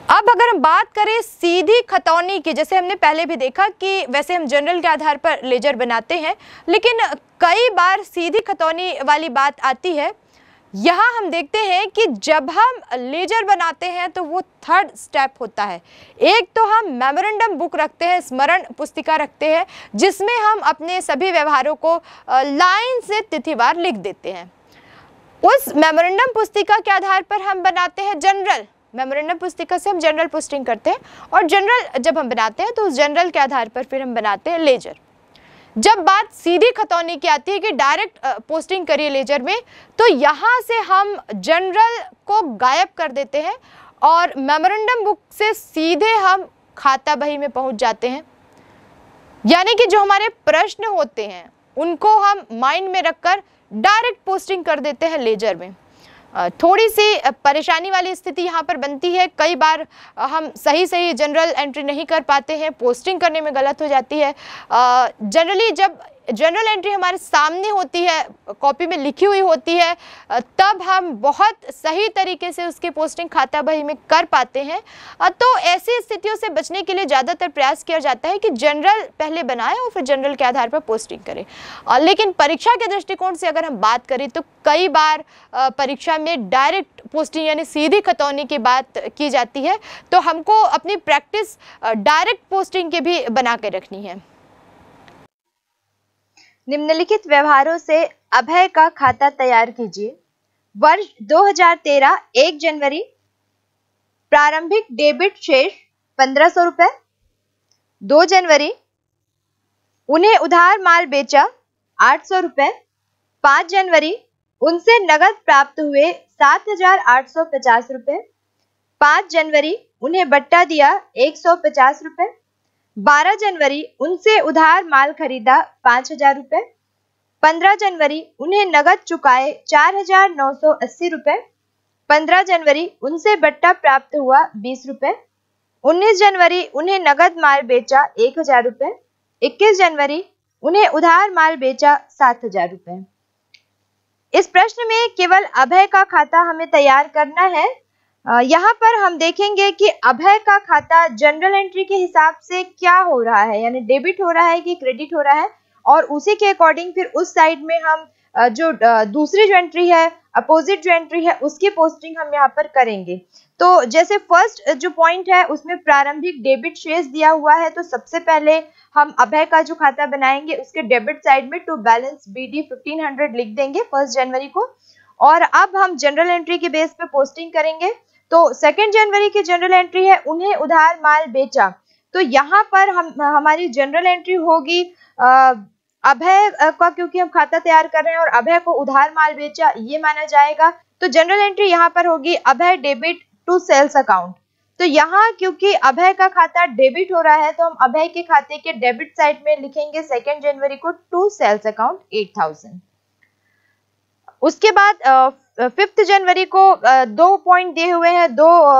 अब अगर हम बात करें सीधी खतौनी की, जैसे हमने पहले भी देखा कि वैसे हम जनरल के आधार पर लेजर बनाते हैं, लेकिन कई बार सीधी खतौनी वाली बात आती है। यहाँ हम देखते हैं कि जब हम लेजर बनाते हैं तो वो थर्ड स्टेप होता है। एक तो हम मेमोरेंडम बुक रखते हैं, स्मरण पुस्तिका रखते हैं, जिसमें हम अपने सभी व्यवहारों को लाइन से तिथिवार लिख देते हैं। उस मेमोरेंडम पुस्तिका के आधार पर हम बनाते हैं जनरल। मेमोरेंडम पुस्तिका से हम जनरल पोस्टिंग करते हैं, और जनरल जब हम बनाते हैं तो उस जनरल के आधार पर फिर हम बनाते हैं लेजर। जब बात सीधी खतौनी की आती है कि डायरेक्ट पोस्टिंग करिए लेजर में, तो यहाँ से हम जनरल को गायब कर देते हैं और मेमोरेंडम बुक से सीधे हम खाता बही में पहुँच जाते हैं। यानी कि जो हमारे प्रश्न होते हैं उनको हम माइंड में रखकर डायरेक्ट पोस्टिंग कर देते हैं लेजर में। थोड़ी सी परेशानी वाली स्थिति यहाँ पर बनती है। कई बार हम सही जनरल एंट्री नहीं कर पाते हैं, पोस्टिंग करने में गलत हो जाती है। जनरली जब जनरल एंट्री हमारे सामने होती है, कॉपी में लिखी हुई होती है, तब हम बहुत सही तरीके से उसकी पोस्टिंग खाता बही में कर पाते हैं। तो ऐसी स्थितियों से बचने के लिए ज़्यादातर प्रयास किया जाता है कि जनरल पहले बनाएं और फिर जनरल के आधार पर पोस्टिंग करें। लेकिन परीक्षा के दृष्टिकोण से अगर हम बात करें तो कई बार परीक्षा में डायरेक्ट पोस्टिंग यानी सीधी खतौनी की बात की जाती है, तो हमको अपनी प्रैक्टिस डायरेक्ट पोस्टिंग के भी बना के रखनी है। निम्नलिखित व्यवहारों से अभय का खाता तैयार कीजिए। वर्ष 2013 1 जनवरी प्रारंभिक डेबिट शेष 1500 रुपए। 2 जनवरी उन्हें उधार माल बेचा 800 रुपए। 5 जनवरी उनसे नगद प्राप्त हुए 7850 रुपए। 5 जनवरी उन्हें बट्टा दिया 150 रुपए। 12 जनवरी उनसे उधार माल खरीदा 5000 रुपए। 15 जनवरी उन्हें नगद चुकाए 4980 रुपए। 15 जनवरी उनसे बट्टा प्राप्त हुआ 20 रुपए। 19 जनवरी उन्हें नगद माल बेचा 1000 रुपए। 21 जनवरी उन्हें उधार माल बेचा 7000 रुपए। इस प्रश्न में केवल अभय का खाता हमें तैयार करना है। यहाँ पर हम देखेंगे कि अभय का खाता जनरल एंट्री के हिसाब से क्या हो रहा है, यानी डेबिट हो रहा है कि क्रेडिट हो रहा है, और उसी के अकॉर्डिंग फिर उस साइड में हम जो दूसरी जो एंट्री है, अपोजिट जो एंट्री है, उसकी पोस्टिंग हम यहाँ पर करेंगे। तो जैसे फर्स्ट जो पॉइंट है उसमें प्रारंभिक डेबिट शेष दिया हुआ है, तो सबसे पहले हम अभय का जो खाता बनाएंगे उसके डेबिट साइड में टू बैलेंस BD 1500 लिख देंगे 1 जनवरी को। और अब हम जनरल एंट्री के बेस पे पोस्टिंग करेंगे। तो 2 जनवरी की जनरल एंट्री है उन्हें उधार माल बेचा, तो यहाँ पर हमारी जनरल एंट्री होगी अभय का, क्योंकि हम खाता तैयार कर रहे हैं और अभय को उधार माल बेचा ये माना जाएगा। तो जनरल एंट्री यहाँ पर होगी Abhay debit to sales account. तो यहाँ क्योंकि अभय का खाता डेबिट हो रहा है तो हम अभय के खाते के डेबिट साइड में लिखेंगे 2 जनवरी को टू सेल्स अकाउंट 8000। उसके बाद 5 जनवरी को 2 पॉइंट दिए हुए हैं,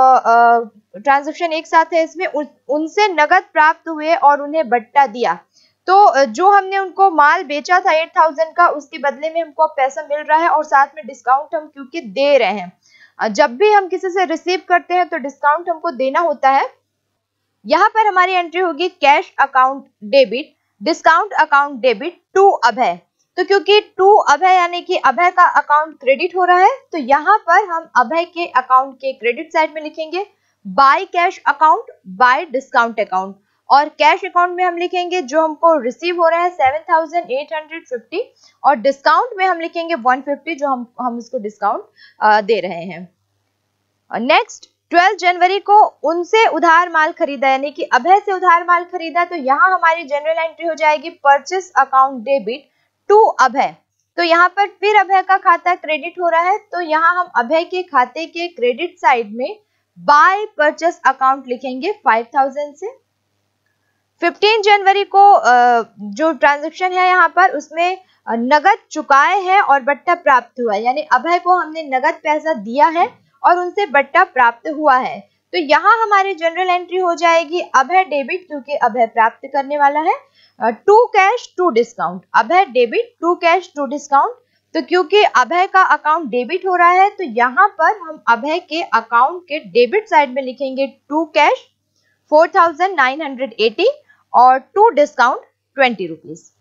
2 ट्रांजैक्शन एक साथ है इसमें। उनसे नगद प्राप्त हुए और उन्हें बट्टा दिया, तो जो हमने उनको माल बेचा था 8000 का, उसके बदले में हमको पैसा मिल रहा है और साथ में डिस्काउंट हम क्योंकि दे रहे हैं। जब भी हम किसी से रिसीव करते हैं तो डिस्काउंट हमको देना होता है। यहाँ पर हमारी एंट्री होगी cash account debit, discount account debit to Abhay. तो क्योंकि टू अभय यानी कि अभय का अकाउंट क्रेडिट हो रहा है, तो यहाँ पर हम अभय के अकाउंट के क्रेडिट साइड में लिखेंगे by cash account by discount account, और कैश अकाउंट में हम लिखेंगे जो हमको रिसीव हो रहा है 7850, और डिस्काउंट में हम लिखेंगे 150 जो हम उसको डिस्काउंट दे रहे हैं। नेक्स्ट 12 जनवरी को उनसे उधार माल खरीदा, यानी कि अभय से उधार माल खरीदा, तो यहाँ हमारी जनरल एंट्री हो जाएगी purchase account debit to Abhay. तो यहाँ पर फिर अभय का खाता क्रेडिट हो रहा है, तो यहाँ हम अभय के खाते के क्रेडिट साइड में बाय परचेस अकाउंट लिखेंगे 5000 से। 15 जनवरी को जो ट्रांजैक्शन है यहाँ पर उसमें नगद चुकाए हैं और बट्टा प्राप्त हुआ है, यानी अभय को हमने नगद पैसा दिया है और उनसे बट्टा प्राप्त हुआ है। तो यहाँ हमारी जनरल एंट्री हो जाएगी अभय डेबिट, क्योंकि अभय प्राप्त करने वाला है, to cash to discount, Abhay debit to cash to discount. तो क्योंकि अभय का अकाउंट डेबिट हो रहा है तो यहाँ पर हम अभय के अकाउंट के डेबिट साइड में लिखेंगे टू कैश 4980 और टू डिस्काउंट 20 रुपीज।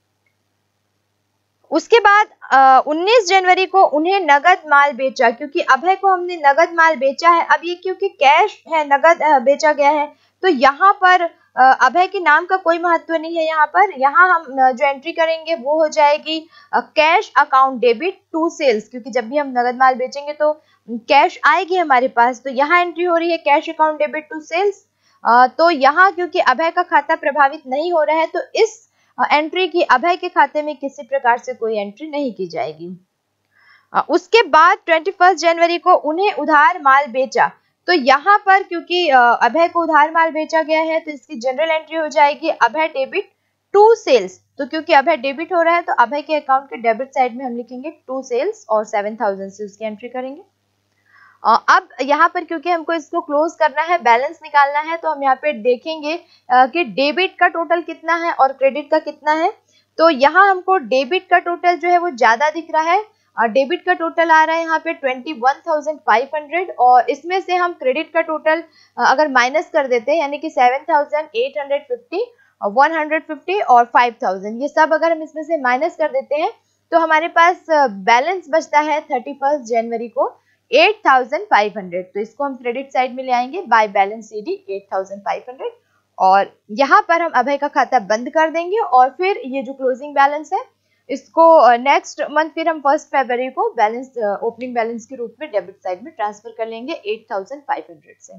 उसके बाद 19 जनवरी को उन्हें नगद माल बेचा, क्योंकि अभय को हमने नगद माल बेचा है। अब ये क्योंकि कैश है, नगद बेचा गया है, तो यहाँ पर अभय के नाम का कोई महत्व नहीं है। यहाँ हम जो एंट्री करेंगे वो हो जाएगी cash account debit to sales, क्योंकि जब भी हम नगद माल बेचेंगे तो कैश आएगी हमारे पास, तो यहाँ एंट्री हो रही है cash account debit to sales. तो यहाँ क्योंकि अभय का खाता प्रभावित नहीं हो रहा है तो इस एंट्री की अभय के खाते में किसी प्रकार से कोई एंट्री नहीं की जाएगी। उसके बाद 21 जनवरी को उन्हें उधार माल बेचा, तो यहाँ पर क्योंकि अभय को उधार माल बेचा गया है तो इसकी जनरल एंट्री हो जाएगी अभय डेबिट टू सेल्स। तो क्योंकि अभय डेबिट हो रहा है तो अभय के अकाउंट के डेबिट साइड में हम लिखेंगे टू सेल्स और 7000 से उसकी एंट्री करेंगे। अब यहाँ पर क्योंकि हमको इसको क्लोज करना है, बैलेंस निकालना है, तो हम यहाँ पे देखेंगे कि डेबिट का टोटल कितना है और क्रेडिट का कितना है। तो यहाँ हमको डेबिट का टोटल जो है वो ज्यादा दिख रहा है। डेबिट का टोटल आ रहा है यहाँ पे 21,500 और इसमें से हम क्रेडिट का टोटल अगर माइनस कर देते हैं, यानी कि 7,850, 150 और 5,000, ये सब अगर हम इसमें से माइनस कर देते हैं तो हमारे पास बैलेंस बचता है 31 जनवरी को 8,500। तो इसको हम क्रेडिट साइड में ले आएंगे बाय बैलेंस सीडी 8,500 और यहाँ पर हम अभय का खाता बंद कर देंगे और फिर ये जो क्लोजिंग बैलेंस है इसको नेक्स्ट मंथ फिर हम 1 फरवरी को बैलेंस ओपनिंग बैलेंस के रूप में डेबिट साइड में ट्रांसफर कर लेंगे 8,500 से।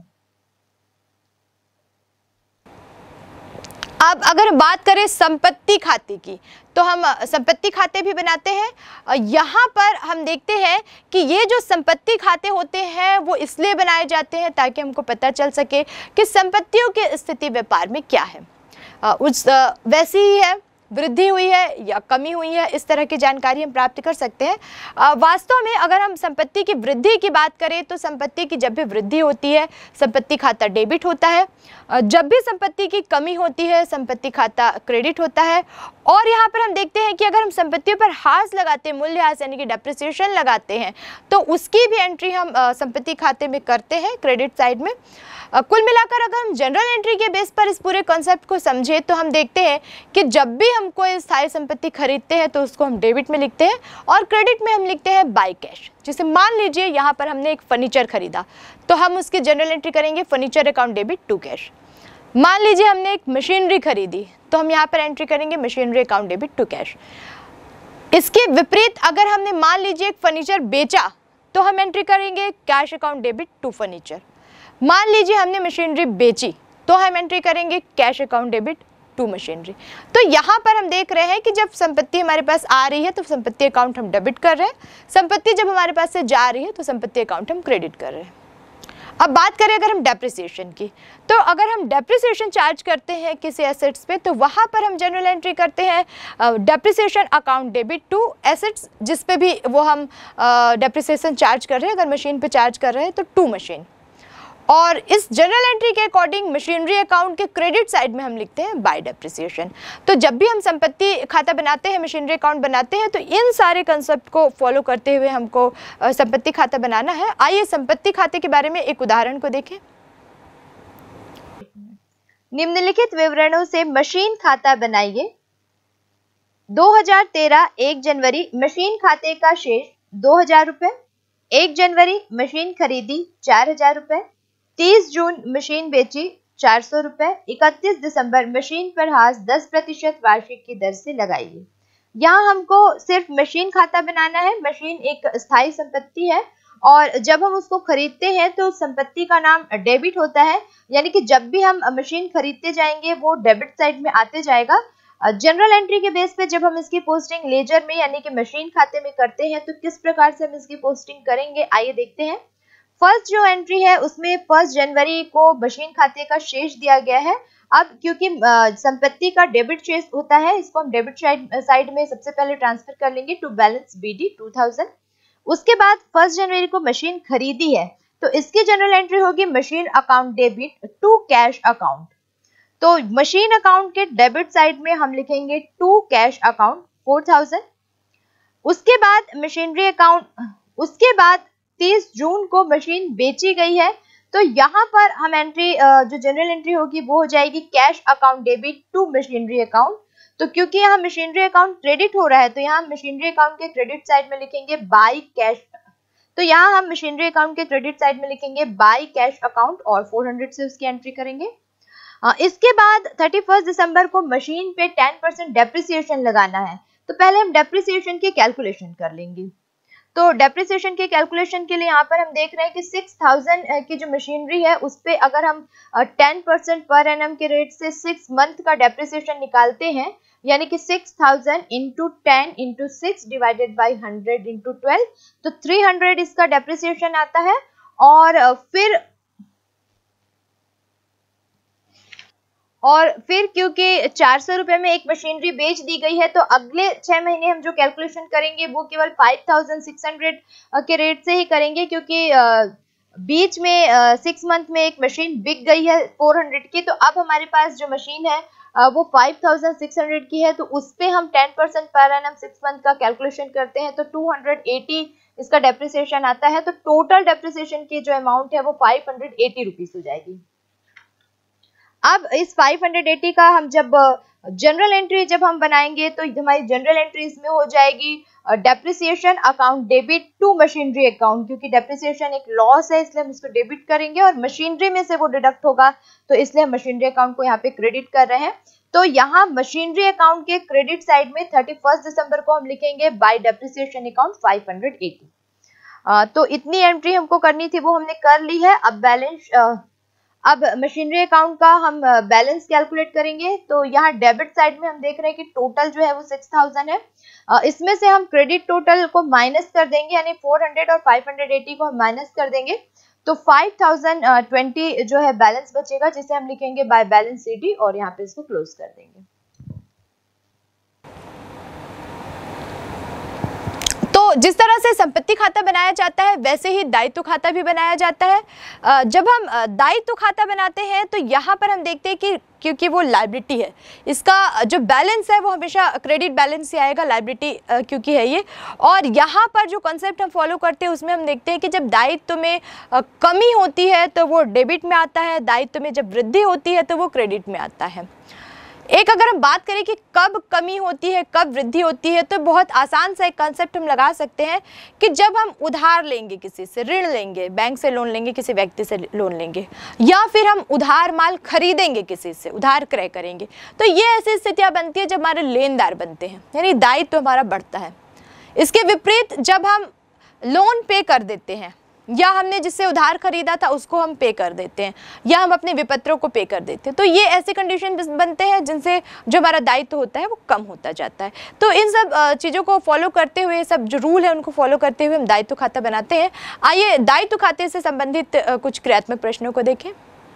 अब अगर हम बात करें संपत्ति खाते की, तो हम संपत्ति खाते भी बनाते हैं। यहाँ पर हम देखते हैं कि ये जो संपत्ति खाते होते हैं वो इसलिए बनाए जाते हैं ताकि हमको पता चल सके कि संपत्तियों की स्थिति व्यापार में क्या है, वैसी ही है, वृद्धि हुई है या कमी हुई है, इस तरह की जानकारी हम प्राप्त कर सकते हैं। वास्तव में अगर हम संपत्ति की वृद्धि की बात करें तो संपत्ति की जब भी वृद्धि होती है संपत्ति खाता डेबिट होता है, जब भी संपत्ति की कमी होती है संपत्ति खाता क्रेडिट होता है। और यहाँ पर हम देखते हैं कि अगर हम संपत्तियों पर हास लगाते हैं, मूल्यह्रास यानी कि डेप्रिसिएशन लगाते हैं, तो उसकी भी एंट्री हम संपत्ति खाते में करते हैं क्रेडिट साइड में। कुल मिलाकर अगर हम जनरल एंट्री के बेस पर इस पूरे कॉन्सेप्ट को समझे तो हम देखते हैं कि जब भी हम कोई स्थायी संपत्ति खरीदते हैं तो उसको हम डेबिट में लिखते हैं और क्रेडिट में हम लिखते हैं बाय कैश। जैसे मान लीजिए यहाँ पर हमने एक फर्नीचर खरीदा तो हम उसकी जनरल एंट्री करेंगे furniture account debit to cash. मान लीजिए हमने एक मशीनरी खरीदी तो हम यहाँ पर एंट्री करेंगे machinery account debit to cash. इसके विपरीत अगर हमने मान लीजिए एक फर्नीचर बेचा तो हम एंट्री करेंगे cash account debit to furniture. मान लीजिए हमने मशीनरी बेची तो हम एंट्री करेंगे cash account debit to machinery. तो यहाँ पर हम देख रहे हैं कि जब संपत्ति हमारे पास आ रही है तो संपत्ति अकाउंट हम डेबिट कर रहे हैं, संपत्ति जब हमारे पास से जा रही है तो संपत्ति अकाउंट हम क्रेडिट कर रहे हैं। अब बात करें अगर हम डेप्रिसिएशन की, तो अगर हम डेप्रिसिएशन चार्ज करते हैं किसी एसेट्स पे तो वहाँ पर हम जनरल एंट्री करते हैं depreciation account debit to assets, जिस पे भी वो हम डेप्रिसिएशन चार्ज कर रहे हैं। अगर मशीन पे चार्ज कर रहे हैं तो टू मशीन। और इस जनरल एंट्री के अकॉर्डिंग मशीनरी अकाउंट के क्रेडिट साइड में हम लिखते हैं बाय डेप्रिसिएशन। तो जब भी हम संपत्ति खाता बनाते हैं, मशीनरी अकाउंट बनाते हैं, तो इन सारे कंसेप्ट को फॉलो करते हुए हमको संपत्ति खाता बनाना है। आइए संपत्ति खाते के बारे में एक उदाहरण को देखें। निम्नलिखित विवरणों से मशीन खाता बनाइए। 2013 1 जनवरी मशीन खाते का शेष 2,000 रुपए। 1 जनवरी मशीन खरीदी 4,000 रुपए। 30 जून मशीन बेची 400 रुपए। 31 दिसंबर मशीन पर हास 10% वार्षिक की दर से लगाइए। यहाँ हमको सिर्फ मशीन खाता बनाना है। मशीन एक स्थायी संपत्ति है और जब हम उसको खरीदते हैं तो संपत्ति का नाम डेबिट होता है, यानी कि जब भी हम मशीन खरीदते जाएंगे वो डेबिट साइड में आते जाएगा। जनरल एंट्री के बेस पे जब हम इसकी पोस्टिंग लेजर में यानी कि मशीन खाते में करते हैं तो किस प्रकार से हम इसकी पोस्टिंग करेंगे, आइए देखते हैं। फर्स्ट जो एंट्री है उसमें 1 जनवरी को मशीन खाते का शेष दिया गया है। अब क्योंकि संपत्ति का डेबिट शेष होता है, इसको हम डेबिट साइड में सबसे पहले ट्रांसफर कर लेंगे टू बैलेंस बीडी 2000। उसके बाद 1 जनवरी को मशीन खरीदी है तो इसकी जनरल एंट्री होगी machine account debit to cash account. तो मशीन अकाउंट के डेबिट साइड में हम लिखेंगे टू कैश अकाउंट 4000। उसके बाद मशीनरी अकाउंट, उसके बाद 30 जून को मशीन बेची गई है, तो यहाँ पर हम एंट्री जो जनरल एंट्री होगी वो हो जाएगी cash account debit to machinery account. तो क्योंकि यहाँ मशीनरी अकाउंट क्रेडिट हो रहा है तो यहाँ मशीनरी अकाउंट के क्रेडिट साइड में लिखेंगे बाय कैश, तो यहाँ हम मशीनरी अकाउंट के क्रेडिट साइड में लिखेंगे बाय कैश अकाउंट और 400 से उसकी एंट्री करेंगे। इसके बाद 31 दिसंबर को मशीन पे 10% डेप्रिसिएशन लगाना है, तो पहले हम डेप्रिसिएशन की कैलकुलेशन कर लेंगे। तो डेप्रिसिएशन के कैलकुलेशन के लिए यहाँ पर हम देख रहे हैं कि 6000 की जो मशीनरी है उस पे अगर हम 10% पर एनम के रेट से 6 मंथ का डेप्रिसिएशन निकालते हैं, यानी कि 6000 into 10 into 6 divided by 100 into 12, तो 300 इसका डेप्रिसिएशन आता है। और फिर क्योंकि 400 रुपए में एक मशीनरी बेच दी गई है तो अगले 6 महीने हम जो कैलकुलेशन करेंगे वो केवल 5600 के रेट से ही करेंगे, क्योंकि बीच में 6 मंथ में एक मशीन बिक गई है 400 की, तो अब हमारे पास जो मशीन है वो 5600 की है, तो उस पे हम 10% पर एनम 6 मंथ का कैलकुलेशन करते हैं तो 280 इसका डेप्रिसिएशन आता है। तो टोटल डेप्रिसिएशन की जो अमाउंट है वो 580 रुपीज हो जाएगी। अब इस 580 का हम जब जनरल एंट्री जब हम बनाएंगे तो हमारी जनरल एंट्रीज में हो जाएगी depreciation account debit to machinery account, क्योंकि डेप्रिसिएशन एक लॉस है इसलिए हम इसको डेबिट करेंगे और मशीनरी में से वो डिडक्ट होगा तो इसलिए हम मशीनरी अकाउंट को यहाँ पे क्रेडिट कर रहे हैं। तो यहाँ मशीनरी अकाउंट के क्रेडिट साइड में 31 दिसंबर को हम लिखेंगे बाय डेप्रिसिएशन अकाउंट 580। तो इतनी एंट्री हमको करनी थी वो हमने कर ली है। अब मशीनरी अकाउंट का हम बैलेंस कैलकुलेट करेंगे, तो यहाँ डेबिट साइड में हम देख रहे हैं कि टोटल जो है वो 6000 है, इसमें से हम क्रेडिट टोटल को माइनस कर देंगे, यानी 400 और 580 को हम माइनस कर देंगे तो 5020 जो है बैलेंस बचेगा, जिसे हम लिखेंगे बाय बैलेंस सीडी और यहाँ पे इसको क्लोज कर देंगे। तो जिस तरह से संपत्ति खाता बनाया जाता है वैसे ही दायित्व खाता भी बनाया जाता है। जब हम दायित्व खाता बनाते हैं तो यहाँ पर हम देखते हैं कि क्योंकि वो लायबिलिटी है, इसका जो बैलेंस है वो हमेशा क्रेडिट बैलेंस से आएगा, लायबिलिटी क्योंकि है ये। और यहाँ पर जो कॉन्सेप्ट हम फॉलो करते हैं उसमें हम देखते हैं कि जब दायित्व में कमी होती है तो वो डेबिट में आता है, दायित्व में जब वृद्धि होती है तो वो क्रेडिट में आता है। एक अगर हम बात करें कि कब कमी होती है कब वृद्धि होती है, तो बहुत आसान सा एक कंसेप्ट हम लगा सकते हैं कि जब हम उधार लेंगे, किसी से ऋण लेंगे, बैंक से लोन लेंगे, किसी व्यक्ति से लोन लेंगे, या फिर हम उधार माल खरीदेंगे, किसी से उधार क्रय करेंगे, तो ये ऐसी स्थितियां बनती है जब हमारे लेनदार बनते हैं, यानी दायित्व हमारा बढ़ता है। इसके विपरीत जब हम लोन पे कर देते हैं या हमने जिससे उधार खरीदा था उसको हम पे कर देते हैं या हम अपने विपत्रों को पे कर देते हैं, तो ये ऐसे कंडीशन बनते हैं जिनसे जो हमारा दायित्व होता है वो कम होता जाता है। तो इन सब चीज़ों को फॉलो करते हुए, सब जो रूल है उनको फॉलो करते हुए हम दायित्व खाता बनाते हैं। आइए दायित्व खाते से संबंधित कुछ क्रियात्मक प्रश्नों को देखें।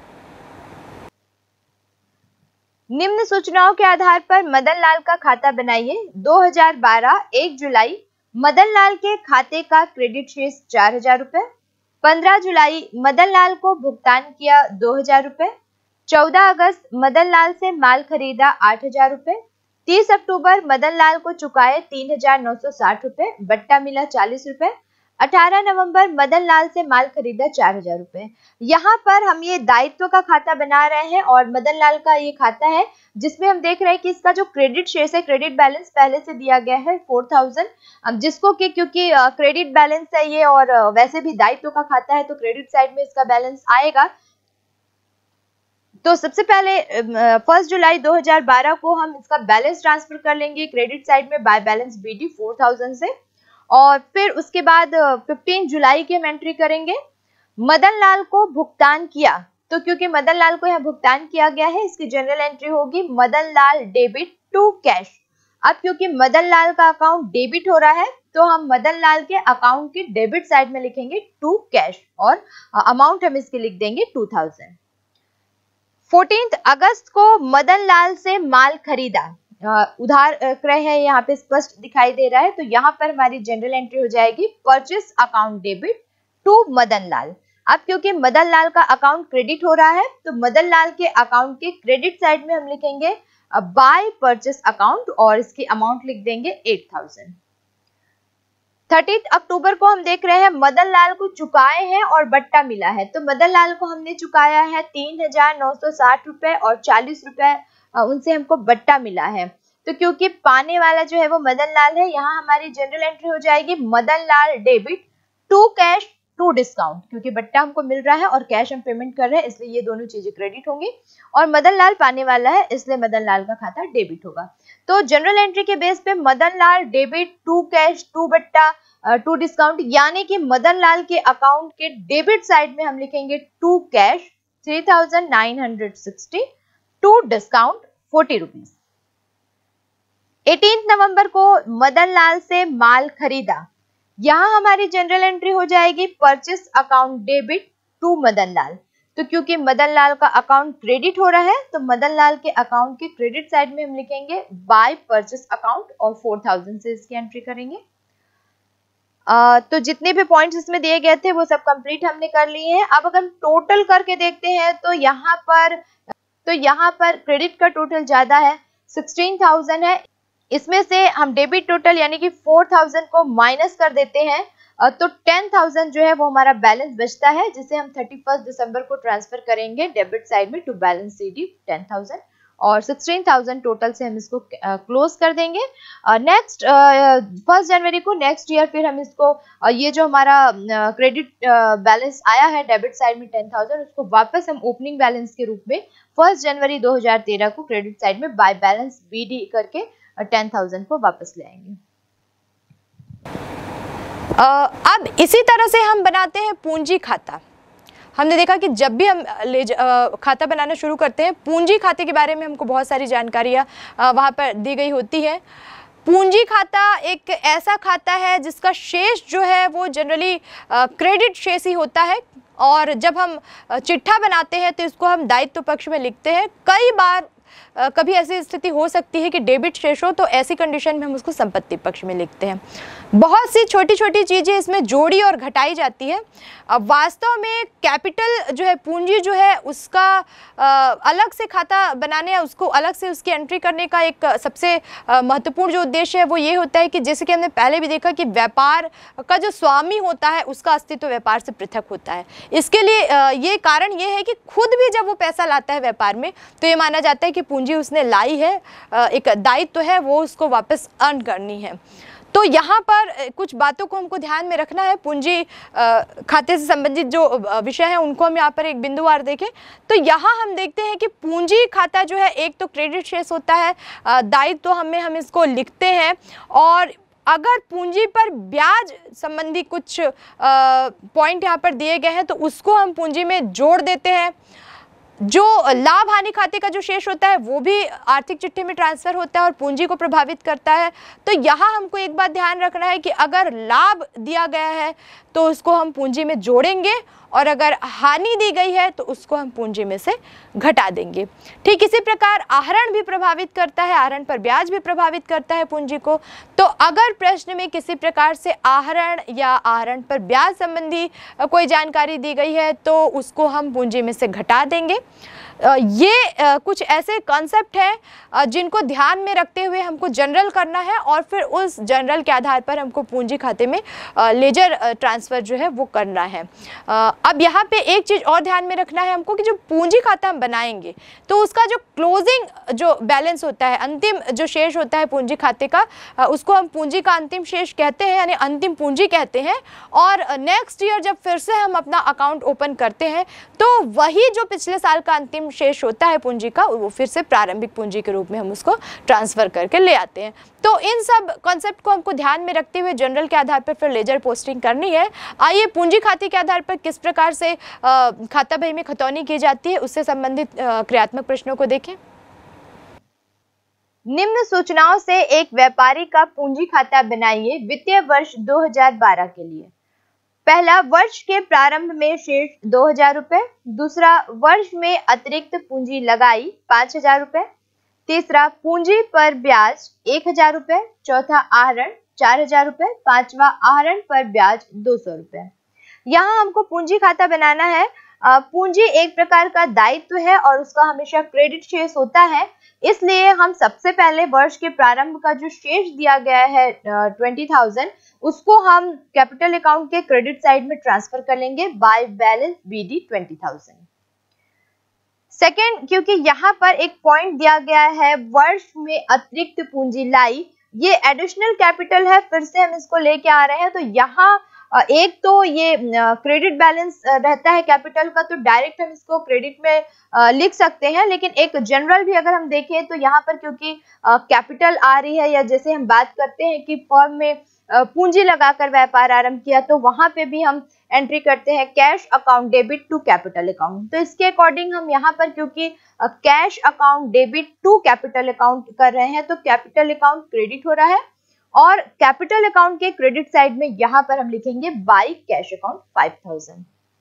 निम्न सूचनाओं के आधार पर मदन लाल का खाता बनाइए। 2012 1 जुलाई मदन लाल के खाते का क्रेडिट शेष 4000 रुपए। 15 जुलाई मदन लाल को भुगतान किया 2000 रुपए। 14 अगस्त मदन लाल से माल खरीदा 8000 रुपए। 30 अक्टूबर मदन लाल को चुकाए 3960 रुपए, बट्टा मिला 40 रुपए। 18 नवंबर मदन लाल से माल खरीदा 4000 रुपए। यहाँ पर हम ये दायित्व का खाता बना रहे हैं और मदन लाल का ये खाता है जिसमें हम देख रहे हैं कि इसका जो क्रेडिट शेष है, क्रेडिट बैलेंस पहले से दिया गया है 4000, जिसको कि क्योंकि क्रेडिट बैलेंस है ये और वैसे भी दायित्व का खाता है तो क्रेडिट साइड में इसका बैलेंस आएगा। तो सबसे पहले 1 जुलाई 2012 को हम इसका बैलेंस ट्रांसफर कर लेंगे क्रेडिट साइड में बाय बैलेंस बीडी 4000 से, और फिर उसके बाद 15 जुलाई की हम एंट्री करेंगे। मदन लाल को भुगतान किया, तो क्योंकि मदन लाल को यहाँ भुगतान किया गया है इसकी जनरल एंट्री होगी Madan Lal debit to cash. अब क्योंकि मदन लाल का अकाउंट डेबिट हो रहा है तो हम मदन लाल के अकाउंट की डेबिट साइड में लिखेंगे टू कैश और अमाउंट हम इसकी लिख देंगे 2000। 14 अगस्त को मदन लाल से माल खरीदा, उधार क्रय है यहाँ पे स्पष्ट दिखाई दे रहा है, तो यहाँ पर हमारी जनरल एंट्री हो जाएगी purchase account debit to Madan Lal. अब क्योंकि मदन लाल का अकाउंट क्रेडिट हो रहा है तो मदन लाल के अकाउंट के क्रेडिट साइड में हम लिखेंगे बाय परचेस अकाउंट और इसकी अमाउंट लिख देंगे 8000। 30 अक्टूबर को हम देख रहे हैं मदन लाल को चुकाए हैं और बट्टा मिला है। तो मदन लाल को हमने चुकाया है 3,960 रुपए और 40 रुपए उनसे हमको बट्टा मिला है। तो क्योंकि पाने वाला जो है वो मदन लाल है, यहाँ हमारी जनरल एंट्री हो जाएगी Madan Lal debit to cash to discount, क्योंकि बट्टा हमको मिल रहा है और कैश हम पेमेंट कर रहे हैं, इसलिए ये दोनों चीजें क्रेडिट होंगी और मदन लाल पाने वाला है, इसलिए मदन लाल का खाता डेबिट होगा। तो जनरल एंट्री के बेस पे Madan Lal debit to cash to बट्टा टू डिस्काउंट, यानी कि मदन लाल के अकाउंट के डेबिट साइड में हम लिखेंगे to cash 3,960, to discount 40 rupees. 18 नवंबर को मदन लाल से माल खरीदा, यहाँ हमारी जनरल एंट्री हो जाएगी purchase account debit to Madan Lal. तो क्योंकि मदन लाल का अकाउंट क्रेडिट हो रहा है, तो मदन लाल के अकाउंट के क्रेडिट साइड में हम लिखेंगे बाय परचेस अकाउंट और 4,000 से इसकी एंट्री करेंगे। तो जितने भी पॉइंट्स इसमें दिए गए थे वो सब कंप्लीट हमने कर लिए हैं। अब अगर टोटल करके देखते हैं तो यहाँ पर क्रेडिट का टोटल ज्यादा है, 16,000 है। इसमें से हम डेबिट टोटल यानी कि 4,000 को माइनस कर देते हैं, तो 10,000 जो है वो हमारा बैलेंस बचता है, जिसे हम 31 दिसंबर को ट्रांसफर करेंगे डेबिट साइड में टू बैलेंस सीडी 10,000 और 16,000 टोटल से हम इसको क्लोज कर देंगे। नेक्स्ट 1 जनवरी को नेक्स्ट ईयर फिर हम इसको ये जो हमारा क्रेडिट बैलेंस आया है डेबिट साइड में 10,000, उसको वापस हम ओपनिंग बैलेंस के रूप में 1 जनवरी 2013 को क्रेडिट साइड में बाय बैलेंस बीडी करके 10,000 को वापस ले आएंगे। अब इसी तरह से हम बनाते हैं पूंजी खाता। हमने देखा कि जब भी हम खाता बनाना शुरू करते हैं, पूंजी खाते के बारे में हमको बहुत सारी जानकारियाँ वहाँ पर दी गई होती है। पूंजी खाता एक ऐसा खाता है जिसका शेष जो है वो जनरली क्रेडिट शेष ही होता है, और जब हम चिट्ठा बनाते हैं तो इसको हम दायित्व पक्ष में लिखते हैं। कई बार कभी ऐसी स्थिति हो सकती है कि डेबिट शेष हो, तो ऐसी कंडीशन में हम उसको संपत्ति पक्ष में लिखते हैं। बहुत सी छोटी छोटी चीज़ें इसमें जोड़ी और घटाई जाती है। अब वास्तव में कैपिटल जो है, पूंजी जो है, उसका अलग से खाता बनाने या उसको अलग से उसकी एंट्री करने का एक सबसे महत्वपूर्ण जो उद्देश्य है वो ये होता है कि जैसे कि हमने पहले भी देखा कि व्यापार का जो स्वामी होता है उसका अस्तित्व व्यापार से पृथक होता है। इसके लिए ये कारण ये है कि खुद भी जब वो पैसा लाता है व्यापार में, तो ये माना जाता है कि पूंजी उसने लाई है, एक दायित्व है, वो उसको वापस अर्न करनी है। तो यहाँ पर कुछ बातों को हमको ध्यान में रखना है। पूंजी खाते से संबंधित जो विषय है उनको हम यहाँ पर एक बिंदुवार देखें तो यहाँ हम देखते हैं कि पूंजी खाता जो है, एक तो क्रेडिट शेष होता है, दायित्व हम इसको लिखते हैं, और अगर पूंजी पर ब्याज संबंधी कुछ पॉइंट यहाँ पर दिए गए हैं तो उसको हम पूंजी में जोड़ देते हैं। जो लाभ हानि खाते का जो शेष होता है वो भी आर्थिक चिट्ठे में ट्रांसफर होता है और पूंजी को प्रभावित करता है। तो यहाँ हमको एक बात ध्यान रखना है कि अगर लाभ दिया गया है तो उसको हम पूंजी में जोड़ेंगे, और अगर हानि दी गई है तो उसको हम पूंजी में से घटा देंगे। ठीक इसी प्रकार आहरण भी प्रभावित करता है, आहरण पर ब्याज भी प्रभावित करता है पूंजी को। तो अगर प्रश्न में किसी प्रकार से आहरण या आहरण पर ब्याज संबंधी कोई जानकारी दी गई है तो उसको हम पूंजी में से घटा देंगे। ये कुछ ऐसे कॉन्सेप्ट हैं जिनको ध्यान में रखते हुए हमको जनरल करना है, और फिर उस जनरल के आधार पर हमको पूंजी खाते में लेजर ट्रांसफ़र जो है वो करना है। अब यहाँ पे एक चीज़ और ध्यान में रखना है हमको कि जो पूंजी खाता हम बनाएंगे तो उसका जो क्लोजिंग जो बैलेंस होता है, अंतिम जो शेष होता है पूंजी खाते का, उसको हम पूंजी का अंतिम शेष कहते हैं, यानी अंतिम पूंजी कहते हैं। और नेक्स्ट ईयर जब फिर से हम अपना अकाउंट ओपन करते हैं तो वही जो पिछले साल का अंतिम शेष होता है पूंजी का, वो फिर से प्रारंभिक पूंजी के रूप में हम उसको ट्रांसफर करके ले आते हैं। तो इन सब कॉन्सेप्ट को हमको ध्यान में रखते हुए जनरल के आधार पर फिर लेजर पोस्टिंग करनी है। आइए पूंजी खाते के आधार पर किस प्रकार से खाता बही में खतौनी की जाती है उससे संबंधित क्रियात्मक प्रश्नों को देखें। निम्न सूचनाओं से एक व्यापारी का पूंजी खाता बनाइए वित्तीय वर्ष 2012 के लिए। पहला, वर्ष के प्रारंभ में शेष 2,000 रुपए। दूसरा, वर्ष में अतिरिक्त पूंजी लगाई 5,000 रुपए। तीसरा, पूंजी पर ब्याज 1,000 रुपए। चौथा, आहरण 4,000 रुपए। पांचवा, आहरण पर ब्याज 200 रुपए। यहाँ हमको पूंजी खाता बनाना है पूंजी एक प्रकार का दायित्व है और उसका हमेशा क्रेडिट शेष होता है, इसलिए हम सबसे पहले वर्ष के प्रारंभ का जो शेष दिया गया है 20,000, उसको हम कैपिटल अकाउंट के क्रेडिट साइड में ट्रांसफर कर लेंगे बाय बैलेंस BD 20,000। सेकेंड, क्योंकि यहाँ पर एक पॉइंट दिया गया है वर्ष में अतिरिक्त पूंजी लाई, ये एडिशनल कैपिटल है, फिर से हम इसको लेके आ रहे हैं, तो यहाँ एक तो ये क्रेडिट बैलेंस रहता है कैपिटल का, तो डायरेक्ट हम इसको क्रेडिट में लिख सकते हैं, लेकिन एक जनरल भी अगर हम देखें तो यहाँ पर क्योंकि कैपिटल आ रही है, या जैसे हम बात करते हैं कि फर्म में पूंजी लगाकर व्यापार आरंभ किया, तो वहां पे भी हम एंट्री करते हैं cash account debit to capital account. तो इसके अकॉर्डिंग हम यहाँ पर क्योंकि cash account debit to capital account कर रहे हैं, तो कैपिटल अकाउंट क्रेडिट हो रहा है, और कैपिटल अकाउंट के क्रेडिट साइड में यहाँ पर हम लिखेंगे बाय कैश अकाउंट 5,000।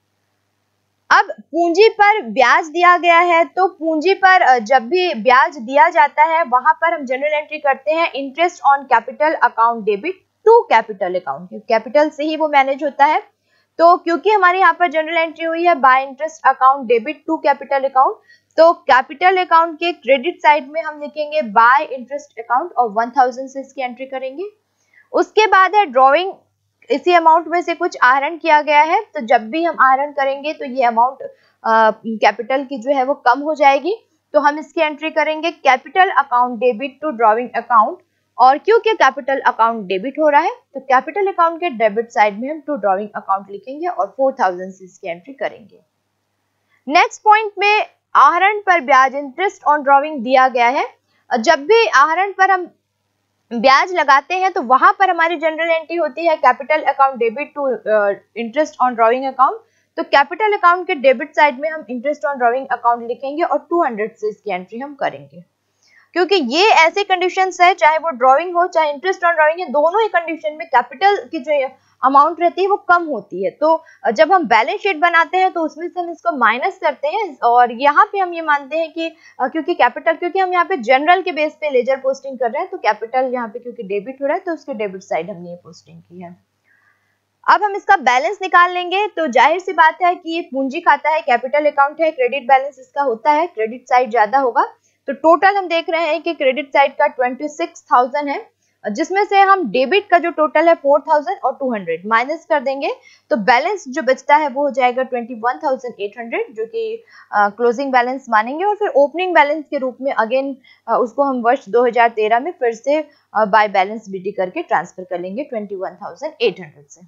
अब पूंजी पर ब्याज दिया गया है, तो पूंजी पर जब भी ब्याज दिया जाता है वहां पर हम जनरल एंट्री करते हैं interest on capital account debit to capital account, क्योंकि कैपिटल से ही वो मैनेज होता है। तो क्योंकि हमारे यहाँ पर जनरल एंट्री हुई है by interest account debit to capital account, तो कैपिटल अकाउंट के क्रेडिट साइड में हम लिखेंगे बाय इंटरेस्ट अकाउंट और 1,000 से इसकी एंट्री करेंगे। उसके बाद है ड्रॉइंग, इसी अमाउंट में से कुछ आहरण किया गया है, तो जब भी हम आहरण करेंगे तो ये अमाउंट कैपिटल की जो है वो कम हो जाएगी, तो हम इसकी एंट्री करेंगे capital account debit to drawing account, और क्योंकि कैपिटल अकाउंट डेबिट हो रहा है तो कैपिटल अकाउंट के डेबिट साइड में हम टू ड्रॉइंग अकाउंट लिखेंगे और 4,000 से इसकी एंट्री करेंगे। नेक्स्ट पॉइंट में आहरण पर ब्याज इंटरेस्ट ऑन ड्रॉइंग दिया गया है। जब भी आहरण पर हम ब्याज लगाते हैं तो वहां पर हमारी जनरल एंट्री होती है capital account debit to interest on drawing account, तो कैपिटल अकाउंट के डेबिट साइड में हम इंटरेस्ट ऑन ड्रॉइंग अकाउंट लिखेंगे और 200 से इसकी एंट्री हम करेंगे, क्योंकि ये ऐसे कंडीशंस है, चाहे वो ड्रॉइंग हो चाहे इंटरेस्ट ऑन ड्रॉइंग है, दोनों ही कंडीशन में कैपिटल की जो अमाउंट रहती है वो कम होती है। तो जब हम बैलेंस शीट बनाते हैं तो उसमें से हम इसको माइनस करते हैं, और यहाँ पे हम ये मानते हैं कि क्योंकि हम यहाँ पे जनरल के बेस पे लेजर पोस्टिंग कर रहे हैं, तो कैपिटल यहाँ पे क्योंकि डेबिट हो रहा है तो उसके डेबिट साइड हमने ये पोस्टिंग की है। अब हम इसका बैलेंस निकाल लेंगे, तो जाहिर सी बात है कि ये पूंजी खाता है, कैपिटल अकाउंट है, क्रेडिट बैलेंस इसका होता है, क्रेडिट साइड ज्यादा होगा, तो टोटल हम देख रहे हैं कि क्रेडिट साइड का 26,000 है, जिसमें से हम डेबिट का जो टोटल है 4,000 और 200 माइनस कर देंगे, तो बैलेंस जो बचता है वो हो जाएगा 21,800, जो कि क्लोजिंग बैलेंस मानेंगे, और फिर ओपनिंग बैलेंस के रूप में अगेन उसको हम वर्ष 2013 में फिर से बाय बैलेंस BD करके ट्रांसफर कर लेंगे 21,800 से।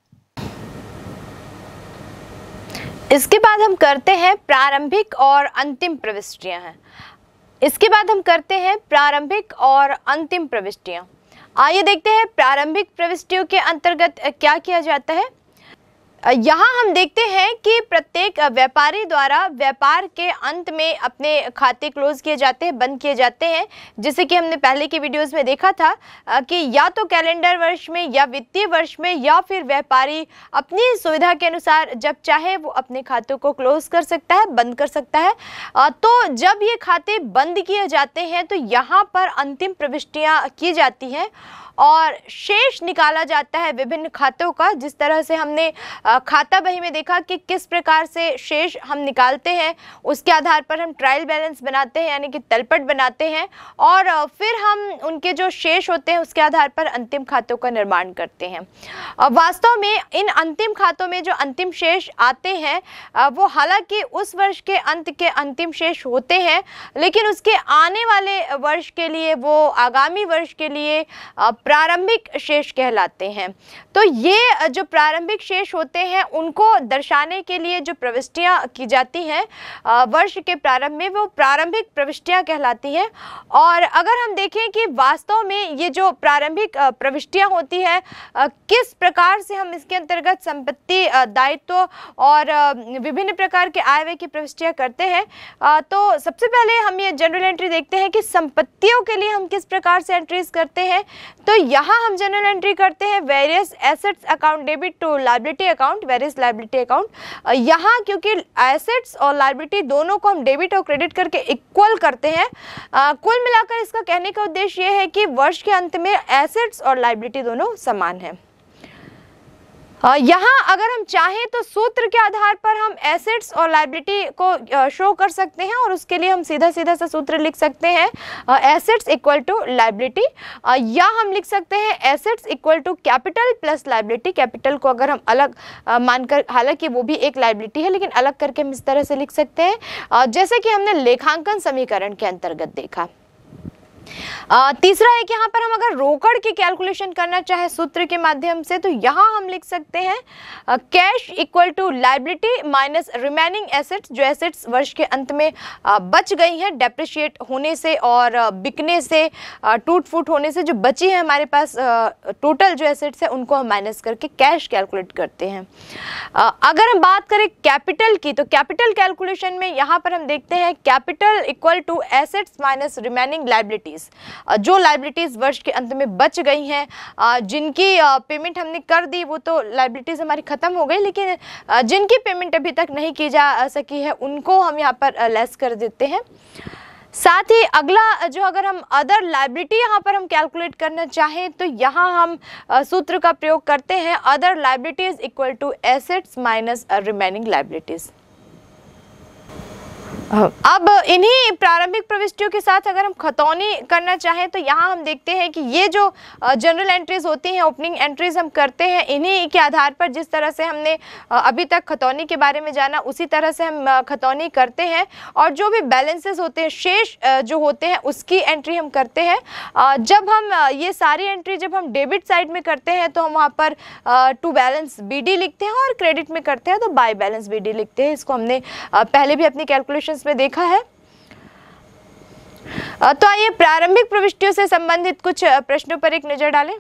इसके बाद हम करते हैं प्रारंभिक और अंतिम प्रविष्टियां हैं। इसके बाद हम करते हैं प्रारंभिक और अंतिम प्रविष्टियां। आइए देखते हैं प्रारंभिक प्रविष्टियों के अंतर्गत क्या किया जाता है। यहाँ हम देखते हैं कि प्रत्येक व्यापारी द्वारा व्यापार के अंत में अपने खाते क्लोज किए जाते हैं, बंद किए जाते हैं, जैसे कि हमने पहले की वीडियोस में देखा था कि या तो कैलेंडर वर्ष में या वित्तीय वर्ष में, या फिर व्यापारी अपनी सुविधा के अनुसार जब चाहे वो अपने खातों को क्लोज कर सकता है, बंद कर सकता है। तो जब ये खाते बंद किए जाते हैं तो यहाँ पर अंतिम प्रविष्टियाँ की जाती हैं और शेष निकाला जाता है विभिन्न खातों का। जिस तरह से हमने खाता बही में देखा कि किस प्रकार से शेष हम निकालते हैं, उसके आधार पर हम ट्रायल बैलेंस बनाते हैं, यानी कि तलपट बनाते हैं, और फिर हम उनके जो शेष होते हैं उसके आधार पर अंतिम खातों का निर्माण करते हैं। वास्तव में इन अंतिम खातों में जो अंतिम शेष आते हैं वो हालांकि उस वर्ष के अंत के अंतिम शेष होते हैं, लेकिन उसके आने वाले वर्ष के लिए, वो आगामी वर्ष के लिए प्रारंभिक शेष कहलाते हैं। तो ये जो प्रारंभिक शेष होते हैं उनको दर्शाने के लिए जो प्रविष्टियां की जाती हैं वर्ष के प्रारंभ में, वो प्रारंभिक प्रविष्टियां कहलाती हैं। और अगर हम देखें कि वास्तव में ये जो प्रारंभिक प्रविष्टियां होती है किस प्रकार से हम इसके अंतर्गत संपत्ति, दायित्व और विभिन्न प्रकार के आय व्यय की प्रविष्टियां करते हैं, तो सबसे पहले हम ये जनरल एंट्री देखते हैं कि संपत्तियों के लिए हम किस प्रकार से एंट्रीज करते हैं। तो यहाँ हम जनरल एंट्री करते हैं various assets account debit to liability account, various liability account. यहाँ क्योंकि एसेट्स और लायबिलिटी दोनों को हम डेबिट और क्रेडिट करके इक्वल करते हैं, कुल मिलाकर इसका कहने का उद्देश्य ये है कि वर्ष के अंत में एसेट्स और लायबिलिटी दोनों समान है। यहाँ अगर हम चाहें तो सूत्र के आधार पर हम एसेट्स और लायबिलिटी को शो कर सकते हैं, और उसके लिए हम सीधा सीधा सा सूत्र लिख सकते हैं एसेट्स इक्वल टू लायबिलिटी, या हम लिख सकते हैं assets equal to capital plus liability. Capital को अगर हम अलग मानकर, हालांकि वो भी एक लायबिलिटी है, लेकिन अलग करके हम इस तरह से लिख सकते हैं जैसे कि हमने लेखांकन समीकरण के अंतर्गत देखा। तीसरा है कि यहाँ पर हम अगर रोकड़ की कैलकुलेशन करना चाहे सूत्र के माध्यम से, तो यहाँ हम लिख सकते हैं cash equal to liability minus remaining assets, जो एसेट्स वर्ष के अंत में बच गई हैं डेप्रिशिएट होने से और बिकने से, टूट फूट होने से जो बची है हमारे पास टोटल जो एसेट्स है उनको हम माइनस करके कैश कैलकुलेट करते हैं। अगर हम बात करें कैपिटल की, तो कैपिटल कैलकुलेशन में यहाँ पर हम देखते हैं capital equal to assets minus remaining liabilities, जो लायबिलिटीज वर्ष के अंत में बच गई हैं, जिनकी पेमेंट हमने कर दी, वो तो लायबिलिटीज हमारी खत्म हो गई, लेकिन जिनकी पेमेंट अभी तक नहीं की जा सकी है उनको हम यहाँ पर लेस कर देते हैं। साथ ही अगला जो, अगर हम अदर लायबिलिटी यहाँ पर हम कैलकुलेट करना चाहें, तो यहाँ हम सूत्र का प्रयोग करते हैं other liabilities equal to assets minus remaining liabilities. अब इन्हीं प्रारंभिक प्रविष्टियों के साथ अगर हम खतौनी करना चाहें, तो यहाँ हम देखते हैं कि ये जो जनरल एंट्रीज होती हैं, ओपनिंग एंट्रीज हम करते हैं, इन्हीं के आधार पर जिस तरह से हमने अभी तक खतौनी के बारे में जाना, उसी तरह से हम खतौनी करते हैं, और जो भी बैलेंसेस होते हैं, शेष जो होते हैं, उसकी एंट्री हम करते हैं। जब हम ये सारी एंट्री जब हम डेबिट साइड में करते हैं, तो हम वहाँ पर टू बैलेंस BD लिखते हैं, और क्रेडिट में करते हैं तो बाय बैलेंस BD लिखते हैं। इसको हमने पहले भी अपनी कैलकुलेशन में देखा है। तो आइए प्रारंभिक प्रविष्टियों से संबंधित कुछ प्रश्नों पर एक नजर डालें।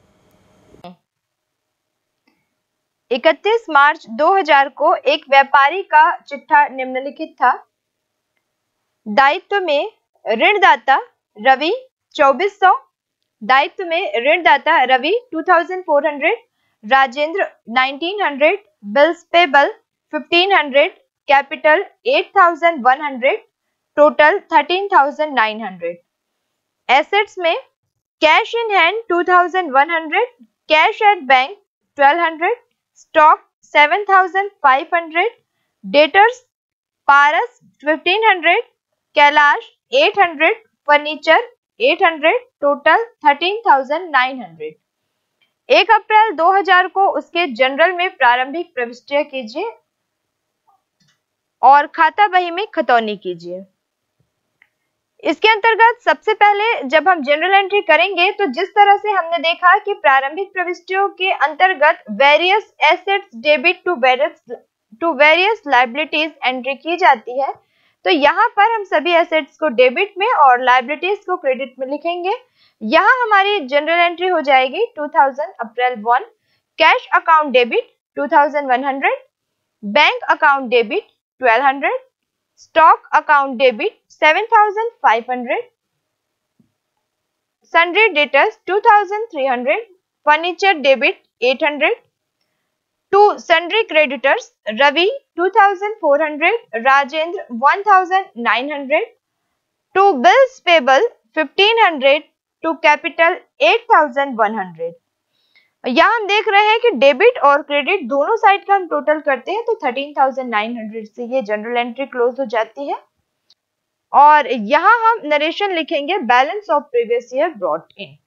31 मार्च 2000 को एक व्यापारी का चिट्ठा निम्नलिखित था। दायित्व में ऋणदाता रवि 2400, दायित्व में ऋणदाता Ravi 2400, Rajendra 1900, bills payable 1500, capital 8100, total 13900। Assets में cash in hand 2100, cash at bank 1200, stock 7500, debtors Paras 1500, Kailash 800, furniture 800, total 13900। 1 अप्रैल 2000 को उसके जनरल में प्रारंभिक प्रविष्टियां कीजिए और खाता बही में खतौनी कीजिए। इसके अंतर्गत सबसे पहले जब हम जनरल एंट्री करेंगे, तो जिस तरह से हमने देखा कि प्रारंभिक प्रविष्टियों के अंतर्गत various assets debit to various liabilities entry की जाती है, तो यहाँ पर हम सभी एसेट्स को डेबिट में और लायबिलिटीज को क्रेडिट में लिखेंगे। यहाँ हमारी जनरल एंट्री हो जाएगी 2000 अप्रैल 1, cash account debit 2100, bank account debit 1200, stock account debit 7500, sundry debtors 2300, furniture debit 800, to sundry creditors Ravi 2400, Rajendra 1900, to bills payable 1500, to capital 8100। यहाँ हम देख रहे हैं कि डेबिट और क्रेडिट दोनों साइड का हम टोटल करते हैं, तो 13900 से ये जनरल एंट्री क्लोज हो जाती है। और यहाँ हम नरेशन लिखेंगे balance of previous year brought in.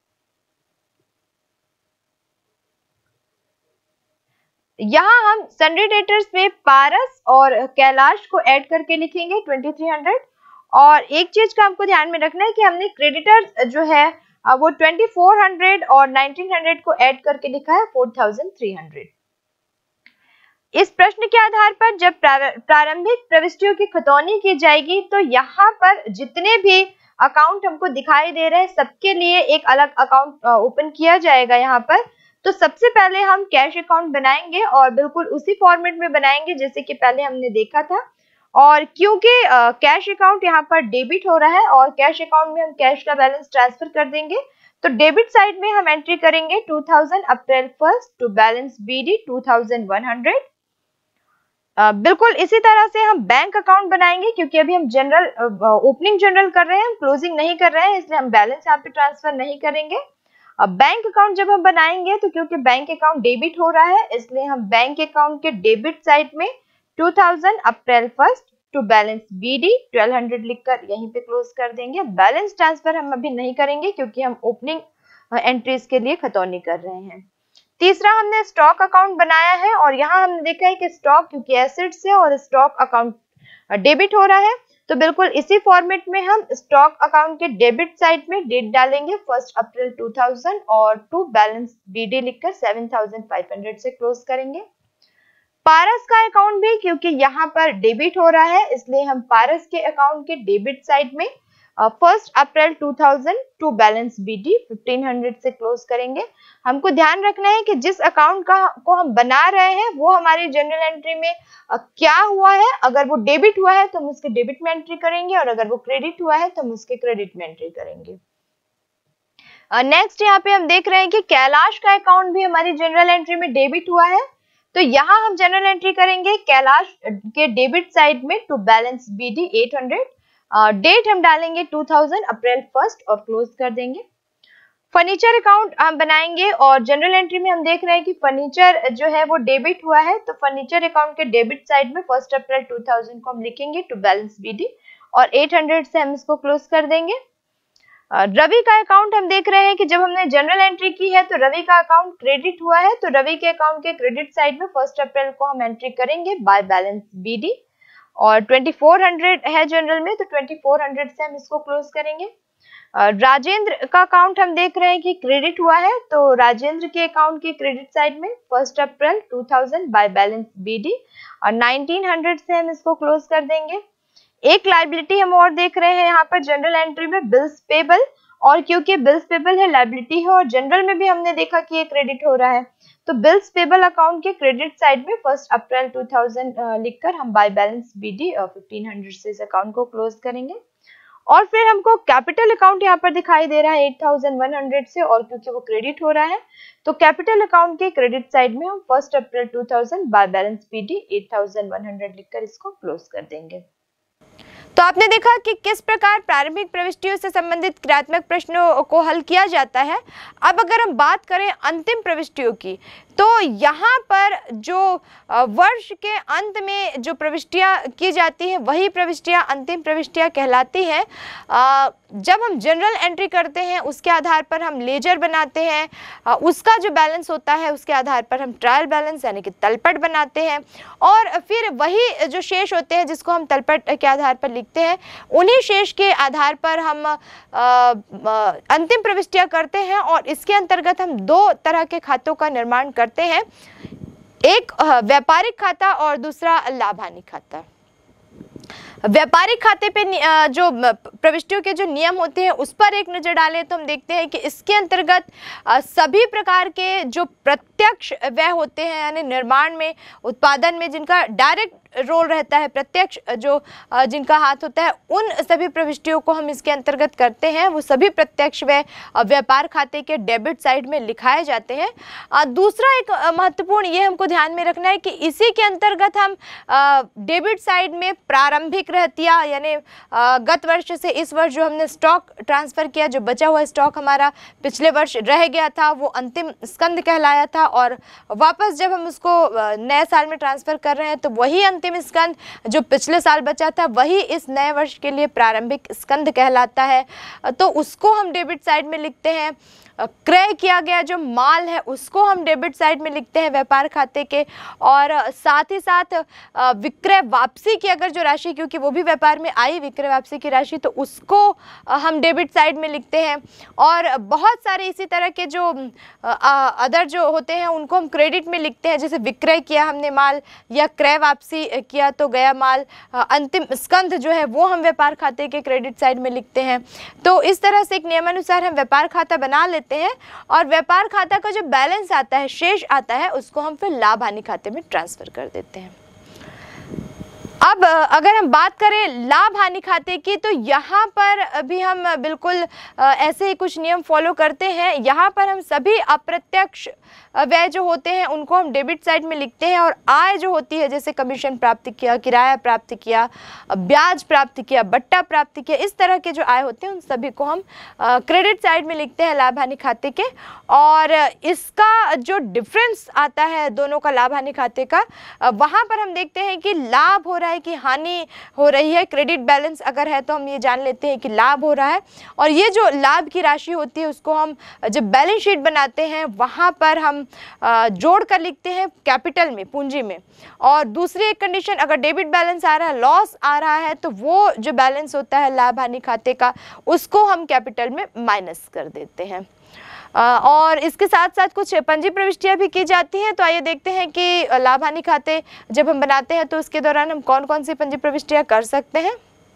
यहाँ हम सन्ड्री डेटर्स में पारस और कैलाश को ऐड करके लिखेंगे 2300। और एक चीज का हमको ध्यान में रखना है कि हमने क्रेडिटर्स जो है वो 2400 और 1900 को ऐड करके लिखा है 4300। इस प्रश्न के आधार पर जब प्रारंभिक प्रविष्टियों की खतौनी की जाएगी, तो यहाँ पर जितने भी अकाउंट हमको दिखाई दे रहे हैं, सबके लिए एक अलग अकाउंट ओपन किया जाएगा यहाँ पर। तो सबसे पहले हम कैश अकाउंट बनाएंगे और बिल्कुल उसी फॉर्मेट में बनाएंगे जैसे कि पहले हमने देखा था। और क्योंकि कैश अकाउंट यहाँ पर डेबिट हो रहा है और कैश अकाउंट में हम कैश का बैलेंस ट्रांसफर कर देंगे, तो डेबिट साइड में हम एंट्री करेंगे 2000 अप्रैल 1 टू बैलेंस BD 2100। बिल्कुल इसी तरह से हम बैंक अकाउंट बनाएंगे, क्योंकि अभी हम जनरल ओपनिंग जनरल कर रहे हैं, हम क्लोजिंग नहीं कर रहे हैं, इसलिए हम बैलेंस यहाँ पे ट्रांसफर नहीं करेंगे। अब बैंक अकाउंट जब हम बनाएंगे तो क्योंकि बैंक अकाउंट डेबिट हो रहा है इसलिए हम बैंक अकाउंट के डेबिट साइड में 2000 अप्रैल 1 टू बैलेंस बीडी 1200 लिखकर यहीं पे क्लोज कर देंगे। बैलेंस ट्रांसफर हम अभी नहीं करेंगे क्योंकि हम ओपनिंग एंट्रीज के लिए खतौनी कर रहे हैं। तीसरा हमने स्टॉक अकाउंट बनाया है और यहाँ हमने देखा है कि स्टॉक क्योंकि एसेट्स है और स्टॉक अकाउंट डेबिट हो रहा है तो बिल्कुल इसी फॉर्मेट में हम स्टॉक अकाउंट के डेबिट साइड में डेट डालेंगे 1 अप्रैल 2000 और टू बैलेंस बीडी लिखकर 7500 से क्लोज करेंगे। पारस का अकाउंट भी क्योंकि यहाँ पर डेबिट हो रहा है इसलिए हम पारस के अकाउंट के डेबिट साइड में 1 अप्रैल 2000 टू बैलेंस बीडी 1500 से क्लोज करेंगे। हमको ध्यान रखना है कि जिस अकाउंट को हम बना रहे हैं वो हमारी जनरल एंट्री में क्या हुआ है। अगर वो डेबिट हुआ है तो हम उसके डेबिट में एंट्री करेंगे और अगर वो क्रेडिट हुआ है तो हम उसके क्रेडिट में एंट्री करेंगे। नेक्स्ट यहाँ पे हम देख रहे हैं कि कैलाश का अकाउंट भी हमारी जनरल एंट्री में डेबिट हुआ है तो यहाँ हम जनरल एंट्री करेंगे कैलाश के डेबिट साइड में टू बैलेंस बीडी 800, डेट हम डालेंगे 2000 अप्रैल 1 और क्लोज कर देंगे। फर्नीचर अकाउंट हम बनाएंगे और जनरल एंट्री में हम देख रहे हैं कि फर्नीचर जो है वो डेबिट हुआ है तो फर्नीचर अकाउंट के डेबिट साइड में 1 अप्रैल 2000 को हम लिखेंगे टू बैलेंस बीडी और 800 से हम इसको क्लोज कर देंगे। रवि का अकाउंट हम देख रहे हैं कि जब हमने जनरल एंट्री की है तो रवि का अकाउंट क्रेडिट हुआ है तो रवि के अकाउंट के क्रेडिट साइड में 1 अप्रैल को हम एंट्री करेंगे बाय बैलेंस बीडी और 2400 है जनरल में तो 2400 से हम इसको क्लोज करेंगे। राजेंद्र का अकाउंट हम देख रहे हैं कि क्रेडिट हुआ है तो राजेंद्र के अकाउंट के क्रेडिट साइड में 1 अप्रैल 2000 बाय बैलेंस बीडी और 1900 से हम इसको क्लोज कर देंगे। एक लायबिलिटी हम और देख रहे हैं यहाँ पर जनरल एंट्री में बिल्स पेबल और क्योंकि बिल्स पेबल है लायबिलिटी है और जनरल में भी हमने देखा कि ये क्रेडिट हो रहा है तो बिल्स पेबल अकाउंट के क्रेडिट साइड में 1 अप्रैल 2000 लिखकर हम बाय बैलेंस बीडी 1500 से इस अकाउंट को क्लोज करेंगे। और फिर हमको कैपिटल अकाउंट यहाँ पर दिखाई दे रहा है 8100 से और क्योंकि वो क्रेडिट हो रहा है तो कैपिटल अकाउंट के क्रेडिट साइड में हम 1 अप्रैल 2000 बाय बैलेंस बीडी 8100 लिखकर इसको क्लोज कर देंगे। तो आपने देखा कि किस प्रकार प्रारंभिक प्रविष्टियों से संबंधित क्रियात्मक प्रश्नों को हल किया जाता है। अब अगर हम बात करें अंतिम प्रविष्टियों की तो यहाँ पर जो वर्ष के अंत में जो प्रविष्टियाँ की जाती हैं वही प्रविष्टियाँ अंतिम प्रविष्टियाँ कहलाती हैं। जब हम जनरल एंट्री करते हैं उसके आधार पर हम लेजर बनाते हैं, उसका जो बैलेंस होता है उसके आधार पर हम ट्रायल बैलेंस यानी कि तलपट बनाते हैं और फिर वही जो शेष होते हैं जिसको हम तलपट के आधार पर लिखते हैं उन्हीं शेष के आधार पर हम अंतिम प्रविष्टियाँ करते हैं और इसके अंतर्गत हम दो तरह के खातों का निर्माण करते हैं, एक व्यापारिक खाता और दूसरा लाभ हानि खाता। व्यापारिक खाते पे जो प्रविष्टियों के जो नियम होते हैं उस पर एक नज़र डालें तो हम देखते हैं कि इसके अंतर्गत सभी प्रकार के जो प्रत्यक्ष व्यय होते हैं यानी निर्माण में उत्पादन में जिनका डायरेक्ट रोल रहता है, प्रत्यक्ष जो जिनका हाथ होता है, उन सभी प्रविष्टियों को हम इसके अंतर्गत करते हैं। वो सभी प्रत्यक्ष व्यय व्यापार खाते के डेबिट साइड में लिखाए जाते हैं। दूसरा एक महत्वपूर्ण ये हमको ध्यान में रखना है कि इसी के अंतर्गत हम डेबिट साइड में प्रारंभिक रहतिया यानी गत वर्ष से इस वर्ष जो हमने स्टॉक ट्रांसफर किया, जो बचा हुआ स्टॉक हमारा पिछले वर्ष रह गया था वो अंतिम स्कंद कहलाया था और वापस जब हम उसको नए साल में ट्रांसफर कर रहे हैं तो वही अंतिम स्कंद जो पिछले साल बचा था वही इस नए वर्ष के लिए प्रारंभिक स्कंद कहलाता है, तो उसको हम डेबिट साइड में लिखते हैं। क्रय किया गया जो माल है उसको हम डेबिट साइड में लिखते हैं व्यापार खाते के, और साथ ही साथ विक्रय वापसी की अगर जो राशि, क्योंकि वो भी व्यापार में आई विक्रय वापसी की राशि, तो उसको हम डेबिट साइड में लिखते हैं। और बहुत सारे इसी तरह के जो अदर जो होते हैं उनको हम क्रेडिट में लिखते हैं, जैसे विक्रय किया हमने माल या क्रय वापसी किया तो गया माल, अंतिम स्कंध जो है वो हम व्यापार खाते के क्रेडिट साइड में लिखते हैं। तो इस तरह से एक नियमानुसार हम व्यापार खाता बना लेते हैं और व्यापार खाता का जो बैलेंस आता है, शेष आता है, उसको हम फिर लाभ हानि खाते में ट्रांसफर कर देते हैं। अब अगर हम बात करें लाभ हानि खाते की, तो यहाँ पर भी हम बिल्कुल ऐसे ही कुछ नियम फॉलो करते हैं। यहाँ पर हम सभी अप्रत्यक्ष व्यय जो होते हैं उनको हम डेबिट साइड में लिखते हैं, और आय जो होती है जैसे कमीशन प्राप्त किया, किराया प्राप्त किया, ब्याज प्राप्त किया, बट्टा प्राप्त किया, इस तरह के जो आय होते हैं उन सभी को हम क्रेडिट साइड में लिखते हैं लाभ हानि खाते के। और इसका जो डिफरेंस आता है दोनों का लाभ हानि खाते का, वहाँ पर हम देखते हैं कि लाभ हो रहा है कि हानि हो रही है। क्रेडिट बैलेंस अगर है तो हम ये जान लेते हैं कि लाभ हो रहा है, और ये जो लाभ की राशि होती है उसको हम जब बैलेंस शीट बनाते हैं वहाँ पर हम जोड़ कर लिखते हैं कैपिटल में, पूंजी में। और दूसरी एक कंडीशन, अगर डेबिट बैलेंस आ रहा है, लॉस आ रहा है, तो वो जो बैलेंस होता है लाभ हानि खाते का उसको हम कैपिटल में माइनस कर देते हैं। और इसके साथ साथ कुछ पंजी प्रविष्टियां भी की जाती हैं। तो आइए देखते हैं कि लाभ हानि खाते जब हम बनाते हैं तो उसके दौरान हम कौन कौन सी पंजी प्रविष्टियां कर सकते हैं।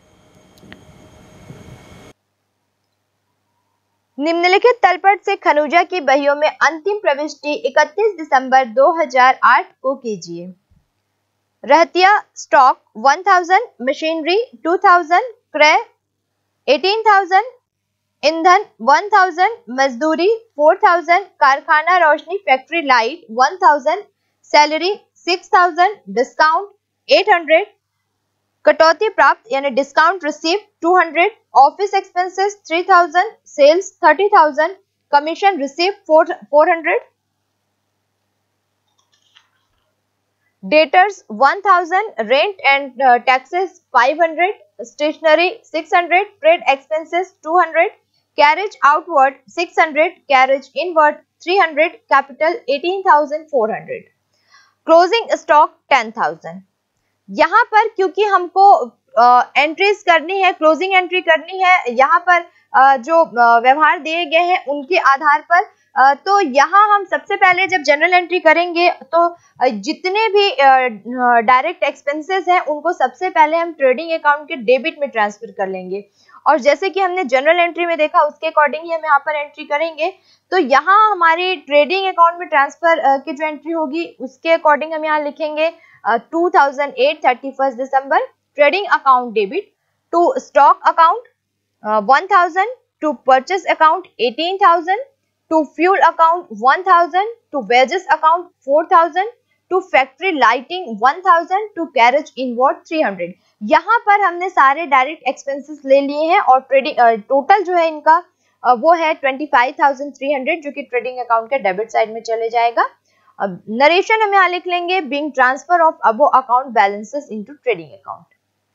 निम्नलिखित तलपट से खनुजा की बहियों में अंतिम प्रविष्टि 31 दिसंबर 2008 को कीजिए। रहतिया स्टॉक 1000, मशीनरी 2000, क्रय 18000, ईंधन 1000, मजदूरी 4000, कारखाना रोशनी फैक्ट्री लाइट 1000, सैलरी 6000, डिस्काउंट 800, कटौती प्राप्त यानी discount receive 200, office expenses 3000, sales 30,000, commission receive 400, debtors 1000, rent and taxes 500, stationery 600, trade expenses 200, carriage outward 600, carriage inward 300, capital 18,400, closing stock 10,000। यहाँ पर क्योंकि हमको एंट्रीज करनी है, क्लोजिंग एंट्री करनी है, यहाँ पर जो व्यवहार दिए गए हैं उनके आधार पर, तो यहाँ हम सबसे पहले जब जनरल एंट्री करेंगे तो जितने भी डायरेक्ट एक्सपेंसेस हैं उनको सबसे पहले हम ट्रेडिंग अकाउंट के डेबिट में ट्रांसफर कर लेंगे। और जैसे कि हमने जनरल एंट्री में देखा उसके अकॉर्डिंग ही हम यहाँ पर एंट्री करेंगे। तो यहाँ हमारी ट्रेडिंग अकाउंट में ट्रांसफर की जो एंट्री होगी उसके अकॉर्डिंग हम यहाँ लिखेंगे 2008 31 दिसंबर trading account debit to stock account 1000, to purchase account 18,000, to fuel account 1000, to wages account 4000, to factory lighting 1000, to carriage inward 300। यहाँ पर हमने सारे डायरेक्ट एक्सपेंसेस ले लिए हैं और ट्रेडिंग टोटल जो है इनका वो है 25,300 जो कि ट्रेडिंग अकाउंट के डेबिट साइड में चले जाएगा। अब नरेशन हम यहाँ लिख लेंगे being transfer of above account balances into trading account.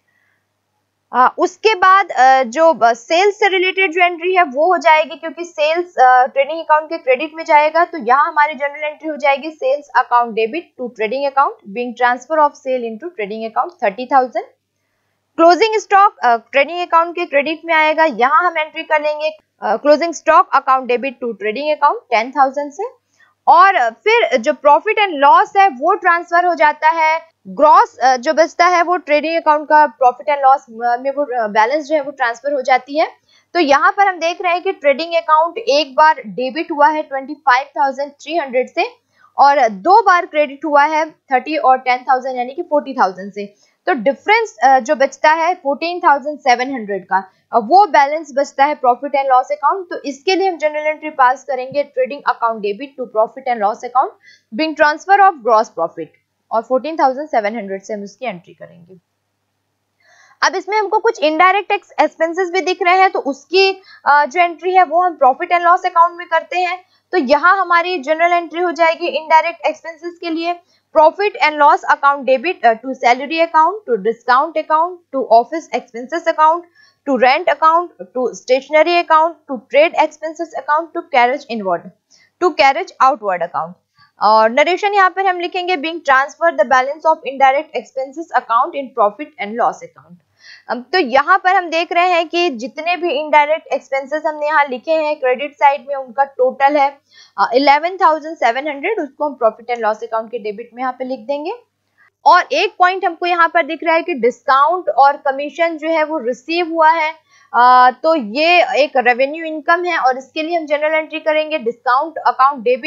उसके बाद जो सेल्स से रिलेटेड जो एंट्री है वो हो जाएगी, क्योंकि सेल्स ट्रेडिंग अकाउंट के क्रेडिट में जाएगा, तो यहाँ हमारी जनरल एंट्री हो जाएगी sales account debit to trading account being transfer of sale into trading account 30,000। Closing stock trading account के क्रेडिट में आएगा, यहाँ हम एंट्री कर लेंगे closing stock account debit to trading account 10,000 से। और फिर जो प्रॉफिट एंड लॉस है वो ट्रांसफर हो जाता है, ग्रॉस जो बचता है वो ट्रेडिंग अकाउंट का प्रॉफिट एंड लॉस में वो बैलेंस जो है वो ट्रांसफर हो जाती है। तो यहाँ पर हम देख रहे हैं कि ट्रेडिंग अकाउंट एक बार डेबिट हुआ है 25,300 से और दो बार क्रेडिट हुआ है 30 और 10,000 यानी कि 40,000 से। तो डिफरेंस जो बचता है 14,700 का, वो बैलेंस बचता है प्रॉफिट एंड लॉस अकाउंट। तो इसके लिए हम जनरल एंट्री पास करेंगे trading account debit to profit and loss account being transfer of gross profit, और 14,700 से हम उसकी एंट्री करेंगे। अब इसमें हमको कुछ इनडायरेक्ट एक्सपेंसेस भी दिख रहे हैं, तो उसकी जो एंट्री है वो हम प्रॉफिट एंड लॉस अकाउंट में करते हैं। तो यहाँ हमारी जनरल एंट्री हो जाएगी इनडायरेक्ट एक्सपेंसेस के लिए profit and loss account debit to salary account, to discount account, to office expenses account, to rent account, to stationery account, to trade expenses account, to carriage inward, to carriage outward account. और narration यहाँ पर हम लिखेंगे being transfer the balance of indirect expenses account in profit and loss account. तो यहाँ पर हम देख रहे हैं कि जितने भी इनडायरेक्ट एक्सपेंसेस हमने यहाँ लिखे हैं क्रेडिट साइड में उनका टोटल है 11,700, उसको हम प्रॉफिट एंड लॉस अकाउंट के डेबिट में यहाँ पे लिख देंगे। और एक पॉइंट हमको यहाँ पर दिख रहा है कि डिस्काउंट और कमीशन जो है वो रिसीव हुआ है, तो ये एक रेवेन्यू इनकम है और इसके लिए हम जनरल एंट्री करेंगे discount account debit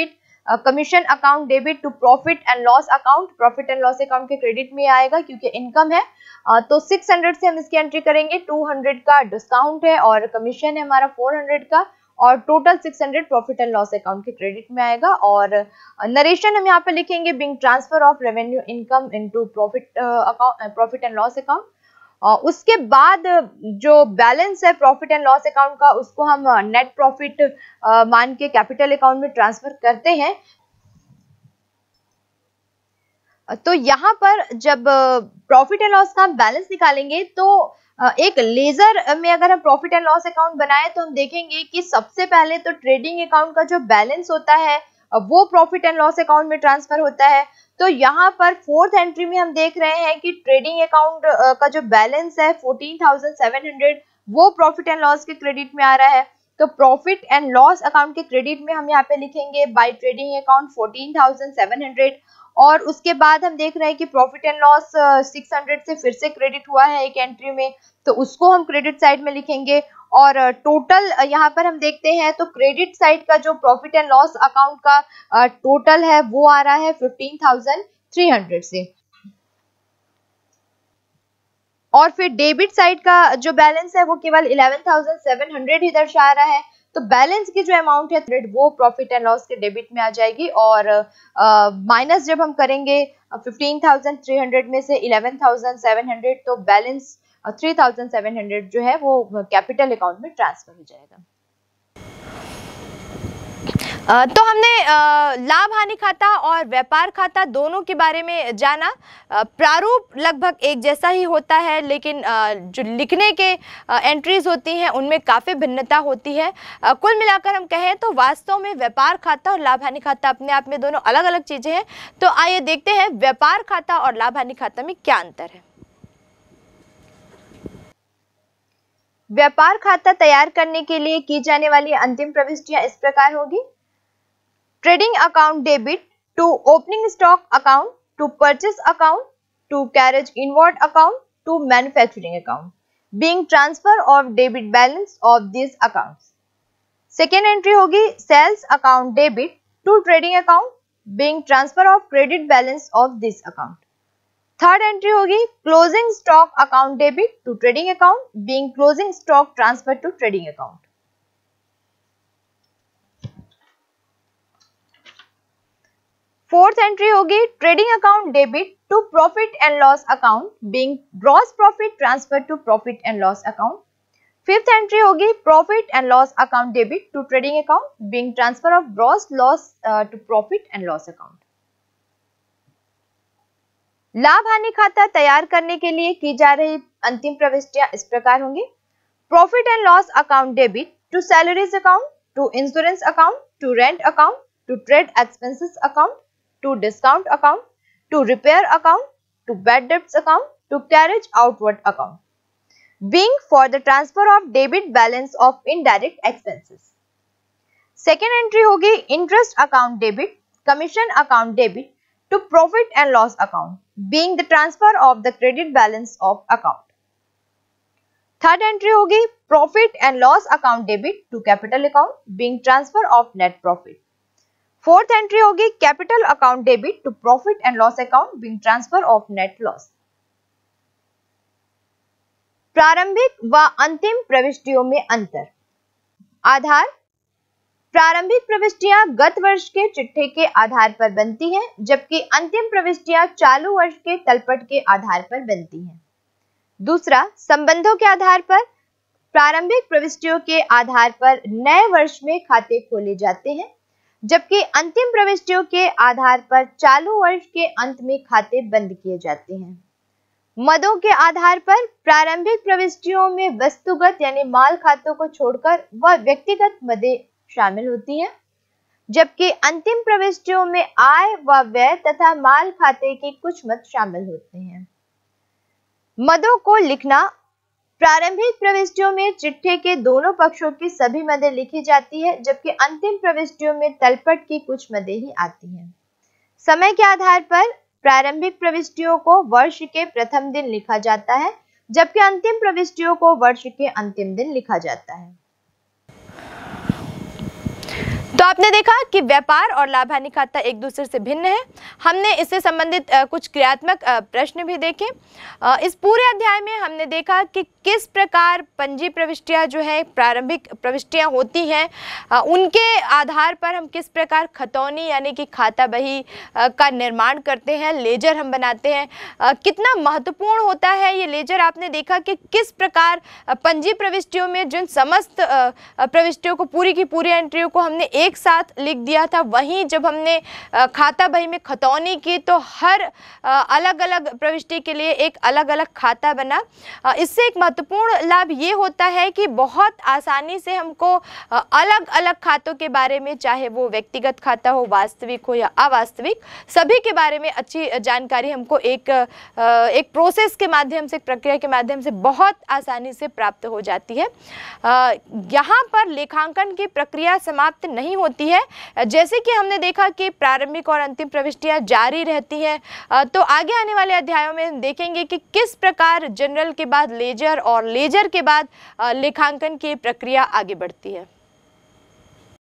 commission account debit to profit and loss account, profit and loss account के क्रेडिट में आएगा क्योंकि इनकम है। तो 600 से हम इसकी एंट्री करेंगे, 200 का डिस्काउंट है और कमीशन है हमारा 400 का, और total 600 profit and loss account के क्रेडिट में आएगा। और नरेशन हम यहाँ पे लिखेंगे being transfer of revenue income into profit and loss account. उसके बाद जो बैलेंस है प्रॉफिट एंड लॉस अकाउंट का, उसको हम नेट प्रॉफिट मान के कैपिटल अकाउंट में ट्रांसफर करते हैं। तो यहाँ पर जब प्रॉफिट एंड लॉस का हम बैलेंस निकालेंगे तो एक लेजर में अगर हम प्रॉफिट एंड लॉस अकाउंट बनाए तो हम देखेंगे कि सबसे पहले तो ट्रेडिंग अकाउंट का जो बैलेंस होता है वो प्रॉफिट एंड लॉस अकाउंट में ट्रांसफर होता है। तो यहाँ पर फोर्थ एंट्री में हम देख रहे हैं कि ट्रेडिंग अकाउंट का जो बैलेंस है 14,700 वो प्रॉफिट एंड लॉस के क्रेडिट में आ रहा है। तो प्रॉफिट एंड लॉस अकाउंट के क्रेडिट में हम यहाँ पे लिखेंगे बाय ट्रेडिंग अकाउंट 14,700, और उसके बाद हम देख रहे हैं कि प्रॉफिट एंड लॉस 600 से फिर से क्रेडिट हुआ है एक एंट्री में, तो उसको हम क्रेडिट साइड में लिखेंगे। और टोटल यहाँ पर हम देखते हैं तो क्रेडिट साइड का जो प्रॉफिट एंड लॉस अकाउंट का टोटल है वो आ रहा है 15,300 से, और फिर डेबिट साइड का जो बैलेंस है वो केवल 11,700 ही दर्शा रहा है। तो बैलेंस की जो अमाउंट है वो प्रॉफिट एंड लॉस के डेबिट में आ जाएगी, और माइनस जब हम करेंगे 15,300 में से 11,700 तो बैलेंस 3,700 जो है वो कैपिटल अकाउंट में ट्रांसफर हो जाएगा। तो हमने लाभ हानि खाता और व्यापार खाता दोनों के बारे में जाना। प्रारूप लगभग एक जैसा ही होता है, लेकिन जो लिखने के एंट्रीज होती हैं उनमें काफ़ी भिन्नता होती है। कुल मिलाकर हम कहें तो वास्तव में व्यापार खाता और लाभ हानि खाता अपने आप में दोनों अलग अलग चीज़ें हैं। तो आइए देखते हैं व्यापार खाता और लाभ हानि खाता में क्या अंतर है। व्यापार खाता तैयार करने के लिए की जाने वाली अंतिम प्रविष्टियां इस प्रकार होगी। Trading account debit to opening stock account to purchase account to carriage inward account to manufacturing account being transfer of debit balance of this accounts. Second entry होगी sales account debit to trading account being transfer of credit balance of this account. Third entry होगी closing stock account debit to trading account being closing stock transfer to trading account. Fourth entry होगी trading account debit to profit and loss account being gross profit transfer to profit and loss account. Fifth entry होगी profit and loss account debit to trading account being transfer of gross loss to profit and loss account. लाभ हानि खाता तैयार करने के लिए की जा रही अंतिम प्रविष्टियां इस प्रकार होंगी। Profit and loss account debit to salaries account to insurance account to rent account to trade expenses account to discount account to repair account to bad debts account to carriage outward account being for the transfer of debit balance of indirect expenses. Second entry होगी interest account debit commission account debit to profit and loss account being the transfer of the credit balance of account. Third entry होगी profit and loss account debit to capital account being transfer of net profit. Fourth entry होगी capital account debit to profit and loss account being transfer of net loss. प्रारंभिक व अंतिम प्रविष्टियों में अंतर। आधार प्रारंभिक प्रविष्टियां गत वर्ष के चिट्ठे के आधार पर बनती हैं, जबकि अंतिम प्रविष्टियां चालू वर्ष के तलपट के आधार पर बनती हैं। दूसरा, संबंधों के आधार पर प्रारंभिक प्रविष्टियों के आधार पर नए वर्ष में खाते खोले जाते हैं, जबकि अंतिम प्रविष्टियों के आधार पर चालू वर्ष के अंत में खाते बंद किए जाते हैं। मदों के आधार पर प्रारंभिक प्रविष्टियों में वस्तुगत यानी माल खातों को छोड़कर वह व्यक्तिगत मदें शामिल होती हैं, जबकि अंतिम प्रविष्टियों में आय व व्यय तथा माल खाते के कुछ मद शामिल होते हैं। मदों को लिखना। प्रारंभिक प्रविष्टियों में चिट्ठे के दोनों पक्षों की सभी मदें लिखी जाती है, जबकि अंतिम प्रविष्टियों में तलपट की कुछ मदें ही आती हैं। समय के आधार पर प्रारंभिक प्रविष्टियों को वर्ष के प्रथम दिन लिखा जाता है, जबकि अंतिम प्रविष्टियों को वर्ष के अंतिम दिन लिखा जाता है। तो तो आपने देखा कि व्यापार और लाभ हानि खाता एक दूसरे से भिन्न है। हमने इससे संबंधित कुछ क्रियात्मक प्रश्न भी देखे। इस पूरे अध्याय में हमने देखा कि किस प्रकार पंजी प्रविष्टियां जो है प्रारंभिक प्रविष्टियां होती हैं, उनके आधार पर हम किस प्रकार खतौनी यानी कि खाता बही का निर्माण करते हैं, लेजर हम बनाते हैं। कितना महत्वपूर्ण होता है ये लेजर। आपने देखा कि किस प्रकार पंजी प्रविष्टियों में जिन समस्त प्रविष्टियों को पूरी की पूरी एंट्रियों को हमने एक साथ लिख दिया था, वहीं जब हमने खाता बही में खतौनी की तो हर अलग अलग प्रविष्टि के लिए एक अलग अलग खाता बना। इससे एक महत्वपूर्ण लाभ ये होता है कि बहुत आसानी से हमको अलग अलग खातों के बारे में, चाहे वो व्यक्तिगत खाता हो, वास्तविक हो या अवास्तविक, सभी के बारे में अच्छी जानकारी हमको एक प्रोसेस के माध्यम से, प्रक्रिया के माध्यम से बहुत आसानी से प्राप्त हो जाती है। यहाँ पर लेखांकन की प्रक्रिया समाप्त नहीं होती है। जैसे कि हमने देखा कि प्रारंभिक और अंतिम प्रविष्टियां जारी रहती हैं, तो आगे आने वाले अध्यायों में हम देखेंगे कि किस प्रकार जनरल के बाद लेजर और लेजर के बाद लेखांकन की प्रक्रिया आगे बढ़ती है।